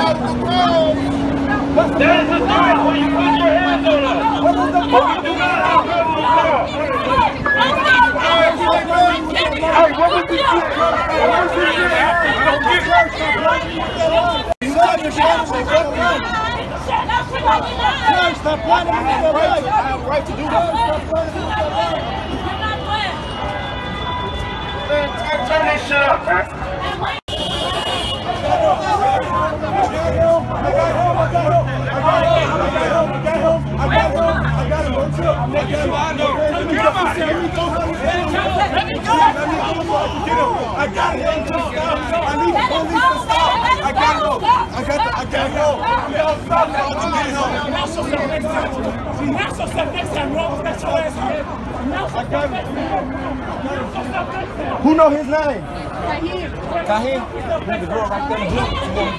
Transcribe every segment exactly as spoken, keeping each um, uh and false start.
That is a threat when you put your hands on us. But we do not have weapons now. Hey, what was this? What was this? Stop running. I have a right to do that. Turn this shit up, man. I got him. I need the police to stop. I gotta go. I got to, I gotta go. We all stop now to get him. Announce yourself next time. Announce yourself next time, bro. That's your ass here. I got him. Who know his name? Kahim. Kahim? There's the girl right there in the blue.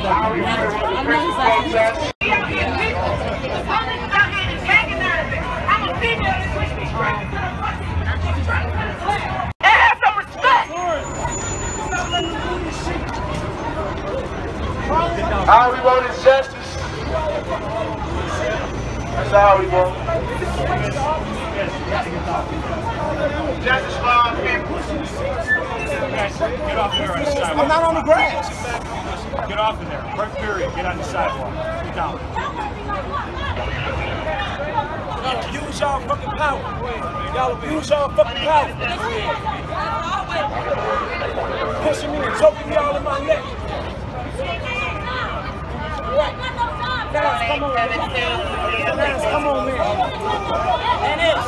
I'm a female that switched me straight to the fucking and have some respect. How we want is justice. That's how we want. Justice for our people. Get off there on the sidewalk. I'm not on the grass. Get off of there. Right period. Get on the sidewalk. Get down. Use y'all fucking power. Y'all use y'all fucking power. Pushing me and choking me all in my neck. Guys, come on, man. Guys, come on, man. Dennis.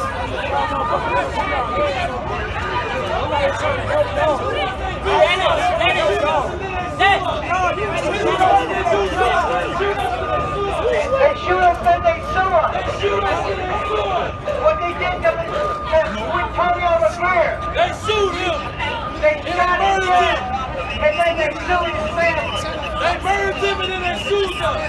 They shoot us and they sue us. They shoot us and they sue us. What they did to Antonio LeGrier. They sued him. They shot him dead. And then they sued his family. They burned him and then they sued us.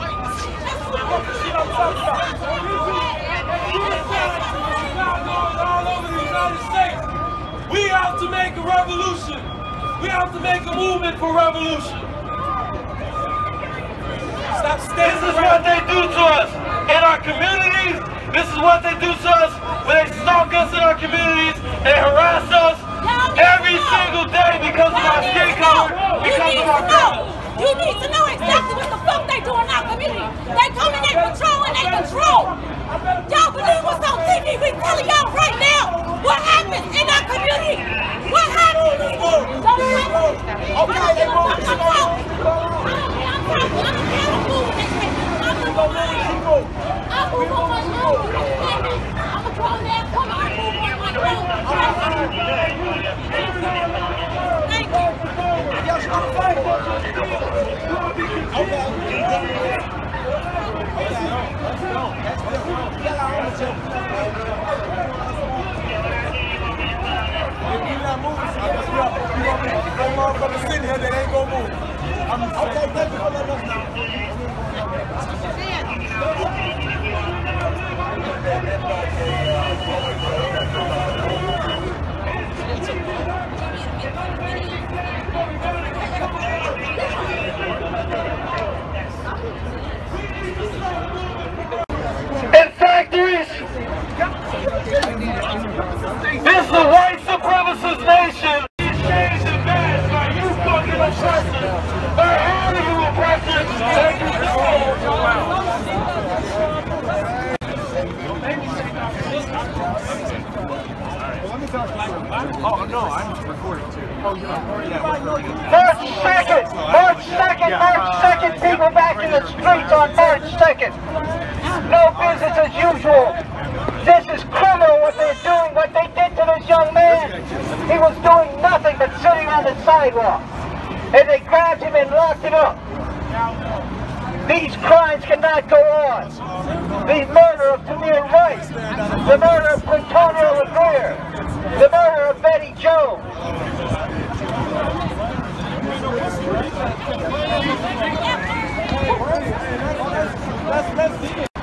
All over the United States. We have to make a revolution. We have to make a movement for revolution. Stop standing. This is what they do to us in our communities. This is what they do to us when they stalk us in our communities and harass us every single day because of our skin color, because of our color. You need to know exactly what the fuck they do in our community. They come and they patrol and they control. Y'all believe what's on T V? We telling y'all right now what happens in our community. What happens? Don't okay, they won't I'm talking. I'm talking. I'm moving this way. I'm moving on my own. I'm moving on my own. I'm a grown ass woman. I move on my own. Thank you. Y'all stop fighting. Okay. Let's go. Let's go. Get our own children. If you're not moving, you're going to be some motherfuckers sitting here that ain't going to move. I'm okay, thank you for letting us know. In factories, this is a white supremacist nation. These chains and bands by you fucking oppressors. By all of you oppressors, take control. Oh no, I'm recording too. Oh, you're recording? Yeah, March second, March second, March second. People back in the streets on March second. No business as usual. This is criminal what they're doing, what they did to this young man. He was doing nothing but sitting on the sidewalk. And they grabbed him and locked him up. These crimes cannot go on. The murder of Tamir Rice, the murder of Antonio LeGrier, the murder of Betty Jones. Let's, let's